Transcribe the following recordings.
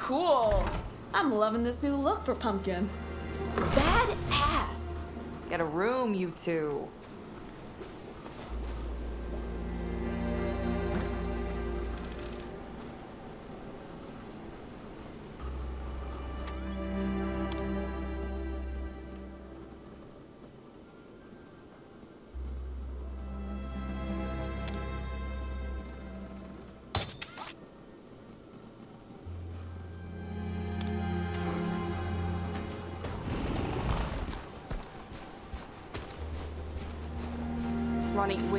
Cool. I'm loving this new look for Pumpkin. Badass. Get a room, you two. Ronnie, wait.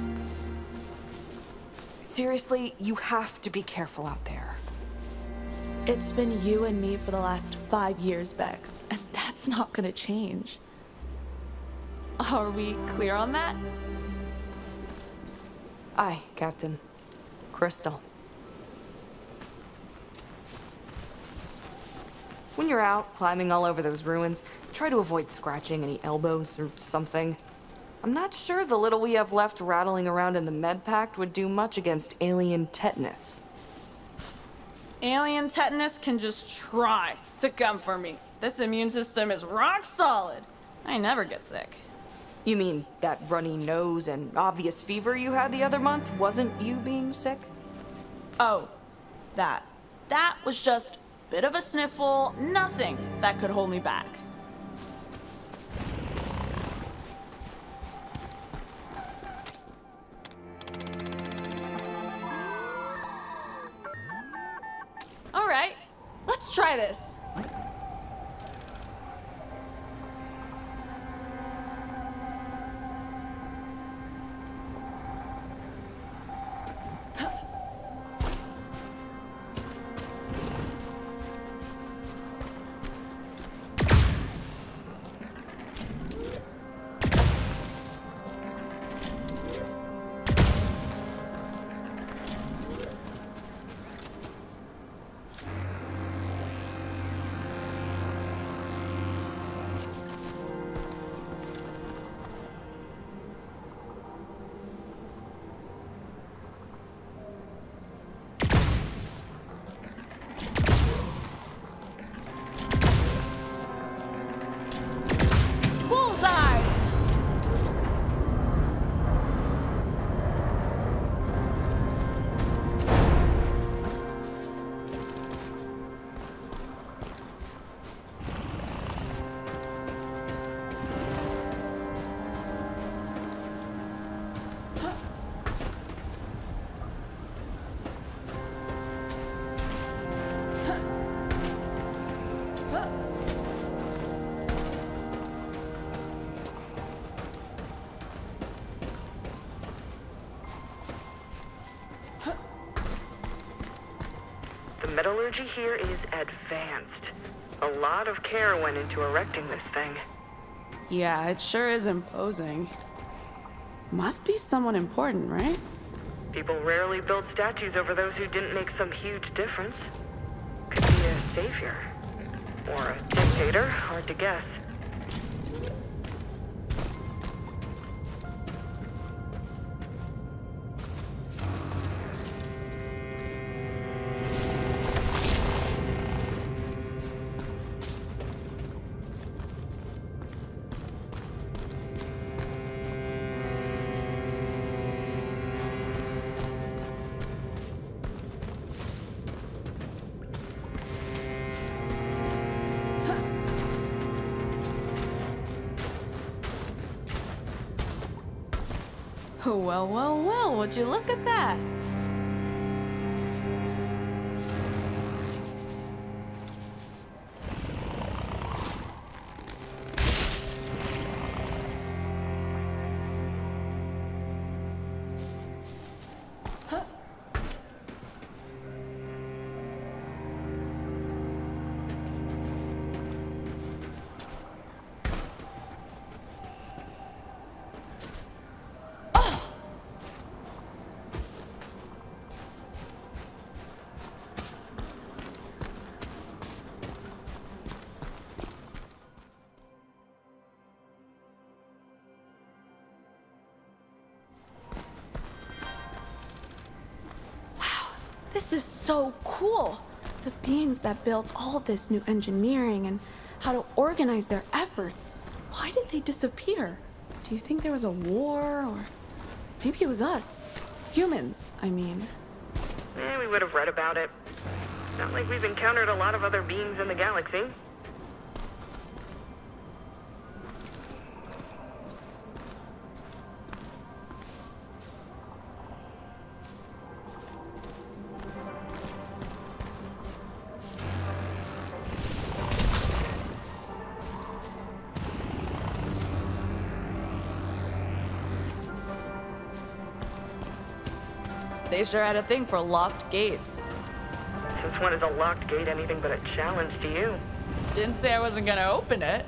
Seriously, you have to be careful out there. It's been you and me for the last 5 years, Bex, and that's not gonna change. Are we clear on that? Aye, Captain. Crystal. When you're out, climbing all over those ruins, try to avoid scratching any elbows or something. I'm not sure the little we have left rattling around in the med pact would do much against alien tetanus. Alien tetanus can just try to come for me. This immune system is rock solid. I never get sick. You mean that runny nose and obvious fever you had the other month wasn't you being sick? Oh, that. That was just a bit of a sniffle, nothing that could hold me back. All right, let's try this. Metallurgy here is advanced. A lot of care went into erecting this thing. Yeah, it sure is imposing. Must be someone important, right? People rarely build statues over those who didn't make some huge difference. Could be a savior. Or a dictator, hard to guess. Well, well, well, would you look at that? This is so cool. The beings that built all this new engineering and how to organize their efforts, why did they disappear? Do you think there was a war, or maybe it was us? Humans, I mean. We would have read about it. Not like we've encountered a lot of other beings in the galaxy. They sure had a thing for locked gates. Since when is a locked gate anything but a challenge to you? Didn't say I wasn't gonna open it.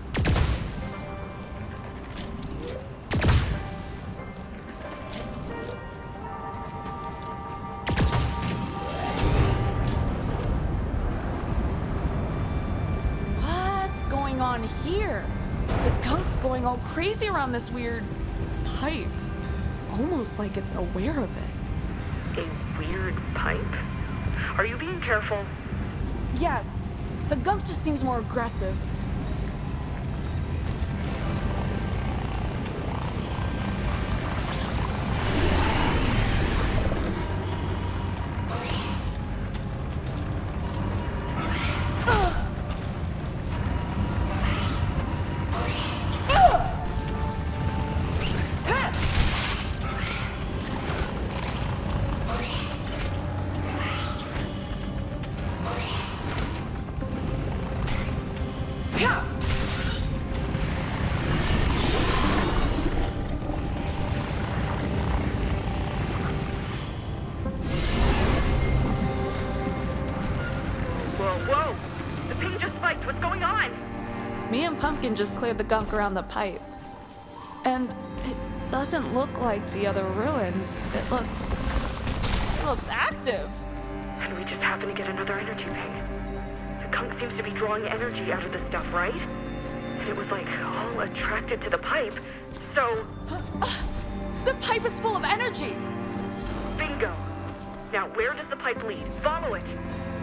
What's going on here? The gunk's going all crazy around this weird pipe. Almost like it's aware of it. A weird pipe? Are you being careful? Yes. The gunk just seems more aggressive. Whoa! The ping just spiked. What's going on? Me and Pumpkin just cleared the gunk around the pipe. And it doesn't look like the other ruins. It looks active. And we just happen to get another energy ping. The gunk seems to be drawing energy out of the stuff, right? And it was like all attracted to the pipe. So, The pipe is full of energy. bingo. Now, where does the pipe lead? Follow it.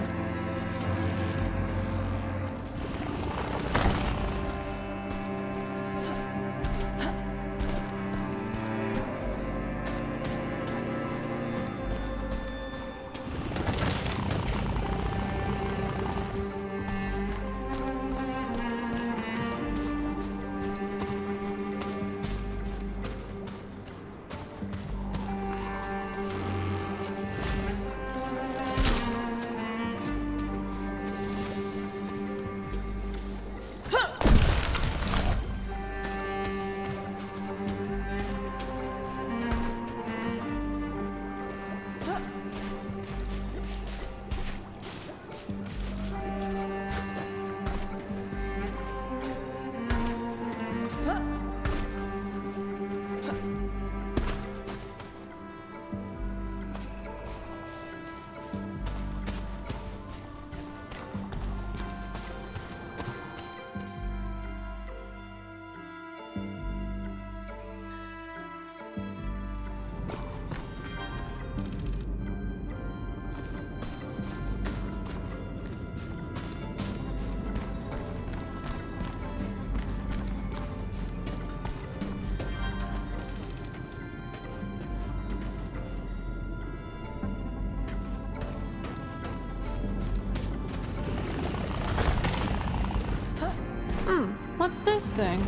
What's this thing?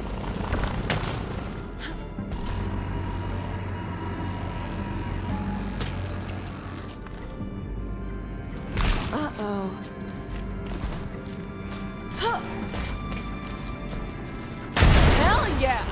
Uh-oh. Hell yeah!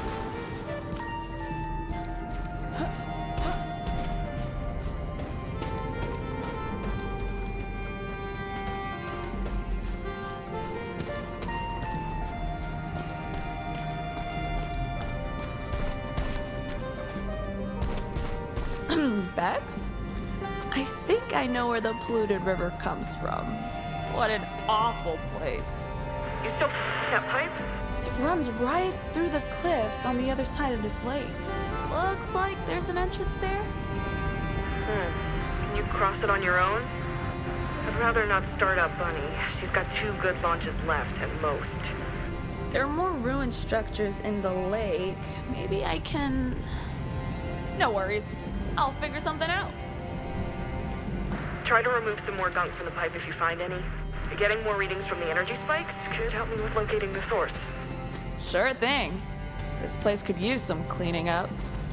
Bex? I think I know where the polluted river comes from. What an awful place. You still that pipe? It runs right through the cliffs on the other side of this lake. Looks like there's an entrance there. Can you cross it on your own? I'd rather not start up Bunny. She's got 2 good launches left at most. There are more ruined structures in the lake. Maybe I can... No worries. I'll figure something out. Try to remove some more gunk from the pipe if you find any. Getting more readings from the energy spikes could help me with locating the source. Sure thing. This place could use some cleaning up.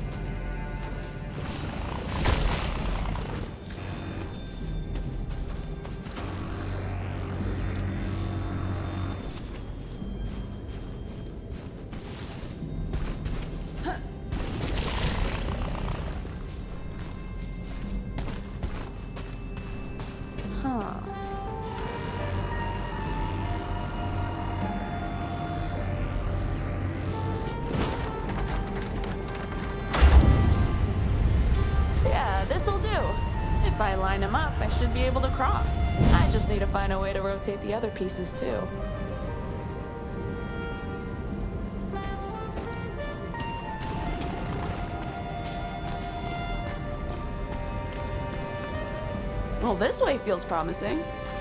If I line them up, I should be able to cross. I just need to find a way to rotate the other pieces too. Well, this way feels promising.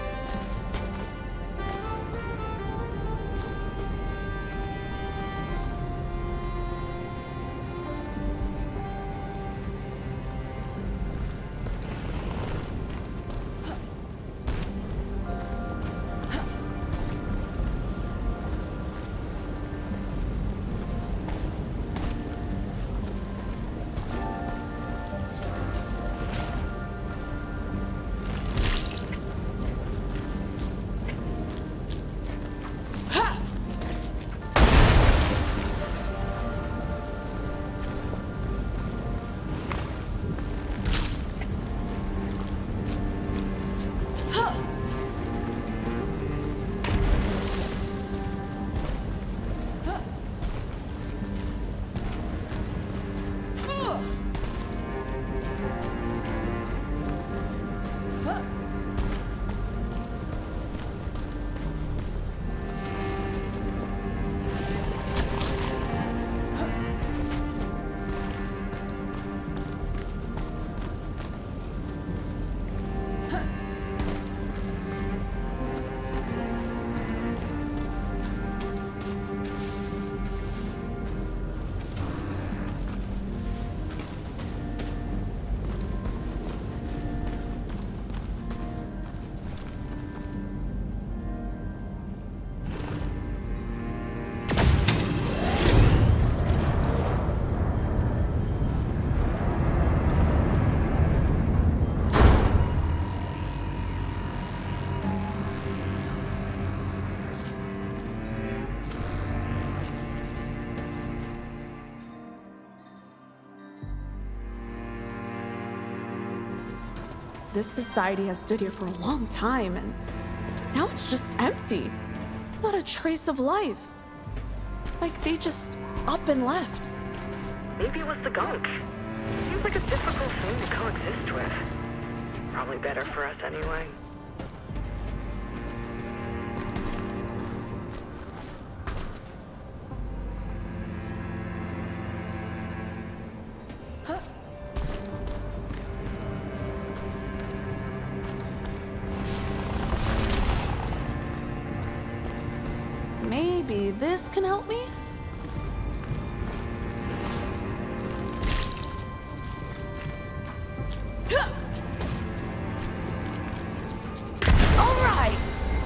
This society has stood here for a long time, and now it's just empty. Not a trace of life. Like they just up and left. Maybe it was the gunk. Seems like a difficult thing to coexist with. Probably better for us anyway. Maybe this can help me? All right.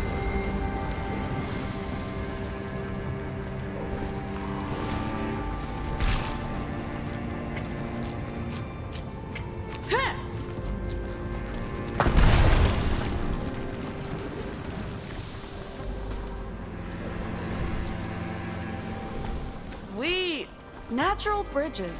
Sweet! Natural bridges.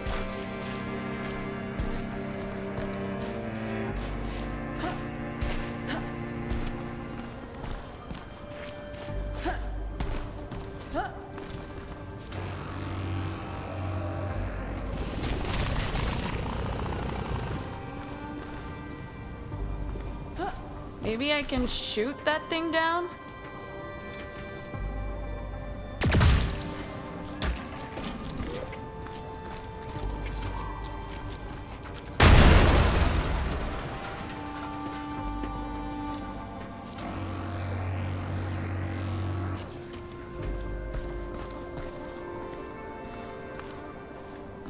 Maybe I can shoot that thing down?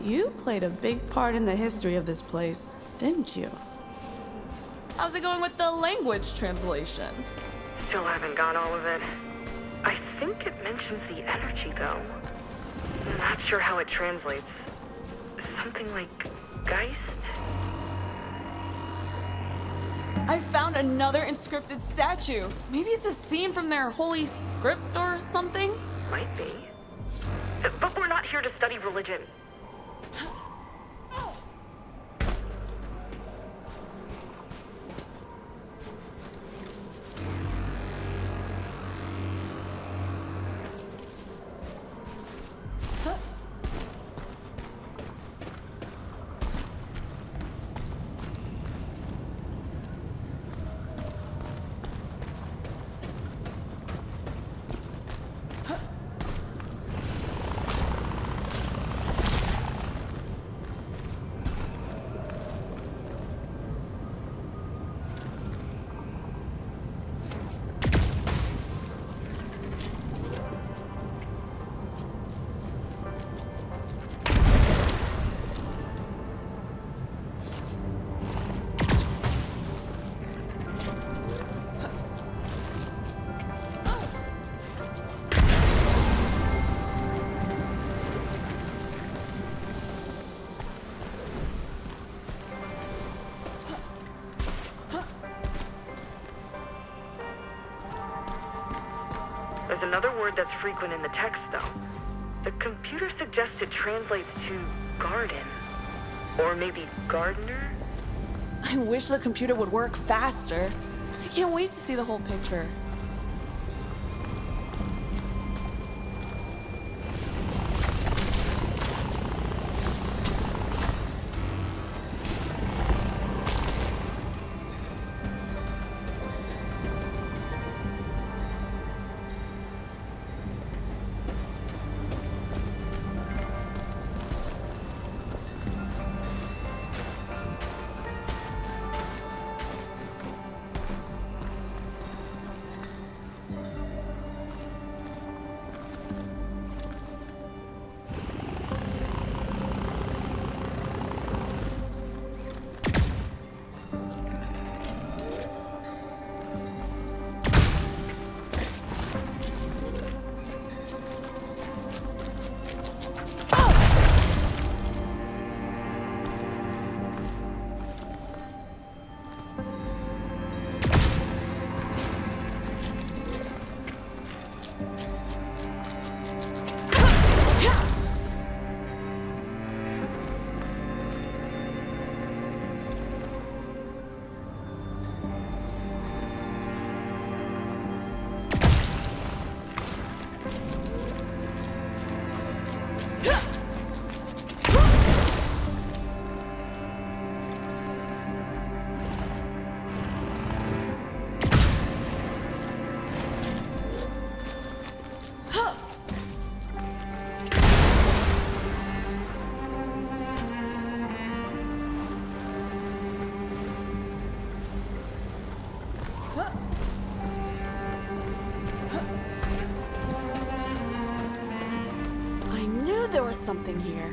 You played a big part in the history of this place, didn't you? How's it going with the language translation? Still haven't got all of it. I think it mentions the energy, though. I'm not sure how it translates. Something like Geist? I found another inscripted statue. Maybe it's a scene from their holy script or something? Might be. But we're not here to study religion. There's another word that's frequent in the text, though. The computer suggests it translates to garden. Or maybe gardener? I wish the computer would work faster. I can't wait to see the whole picture. There was something here.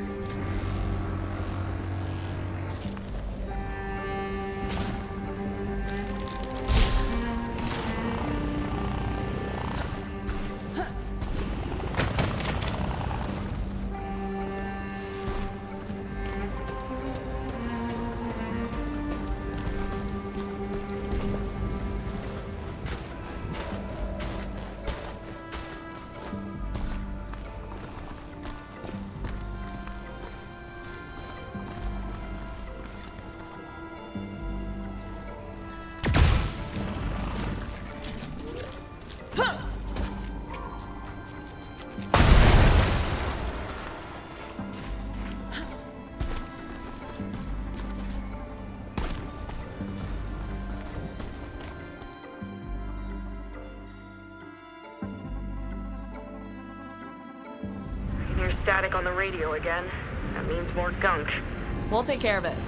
Static on the radio again. That means more gunk. We'll take care of it.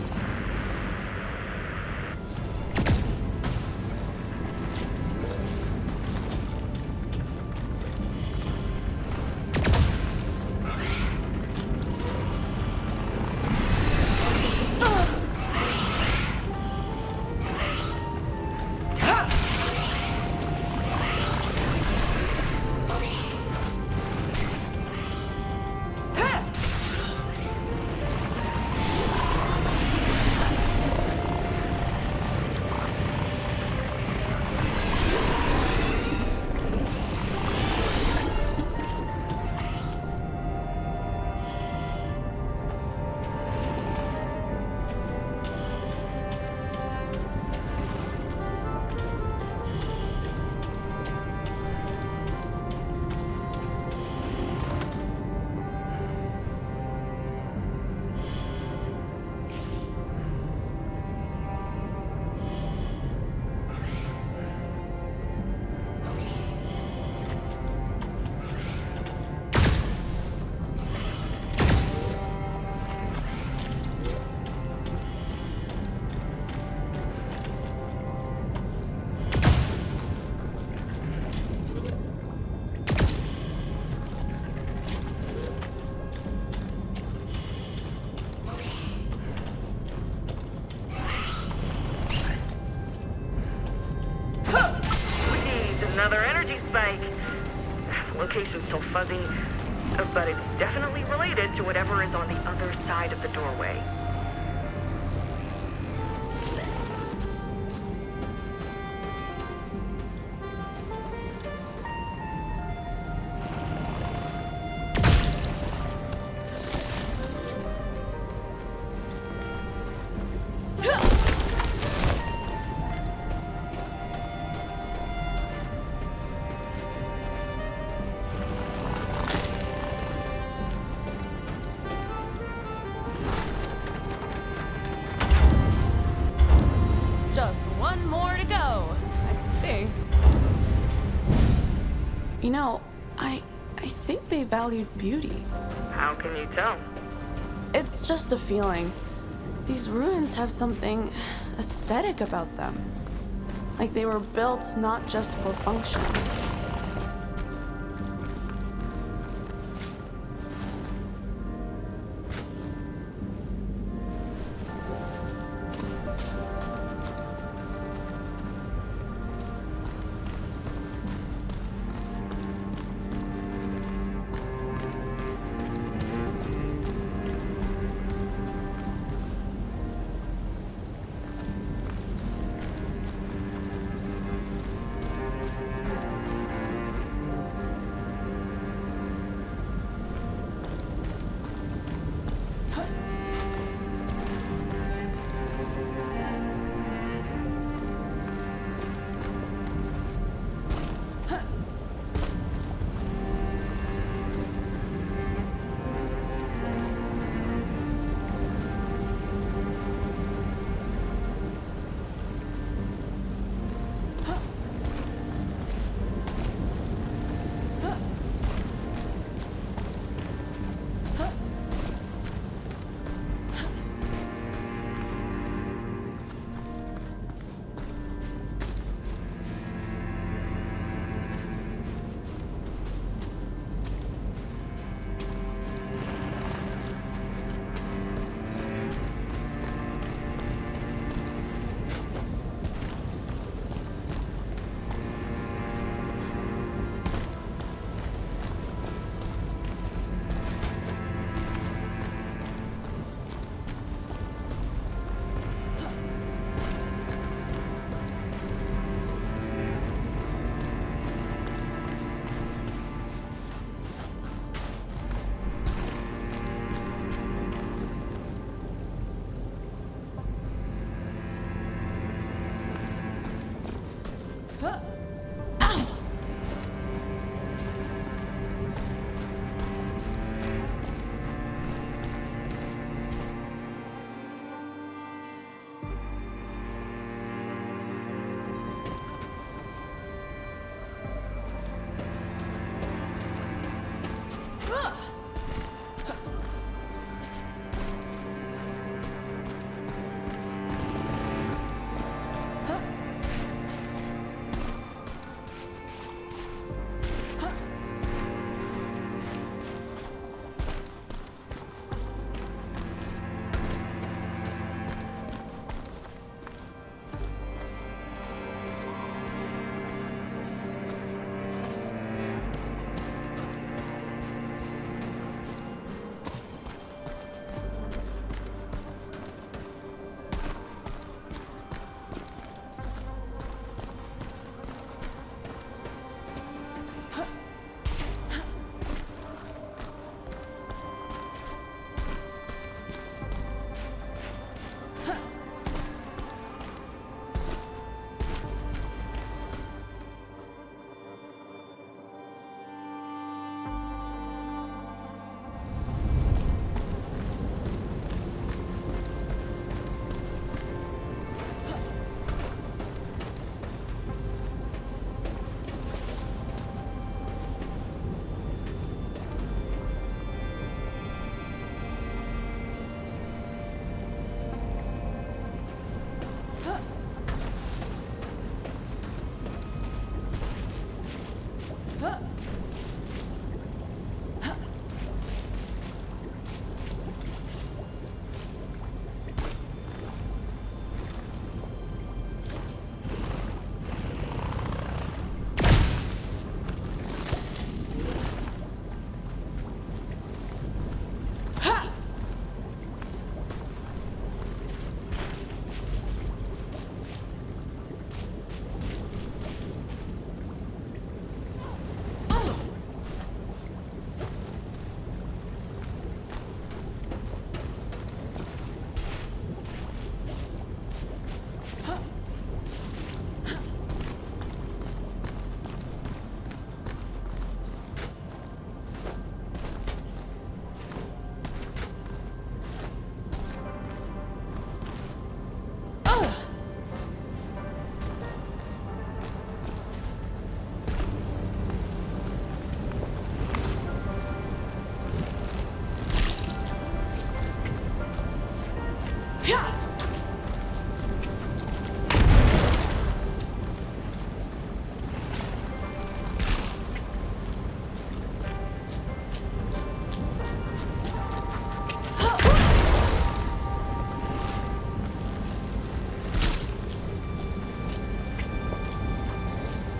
Sweet, another energy spike. Location's still fuzzy, but it's definitely related to whatever is on the other side of the doorway. Just one more to go, I think. You know, I think they valued beauty. How can you tell? It's just a feeling. These ruins have something aesthetic about them. Like they were built not just for function.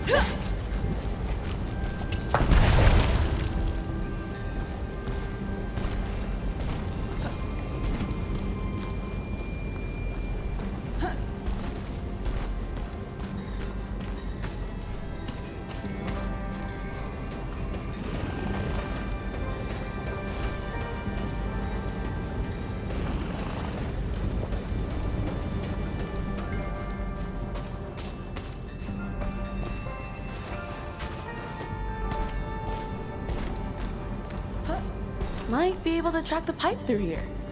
Might be able to track the pipe through here.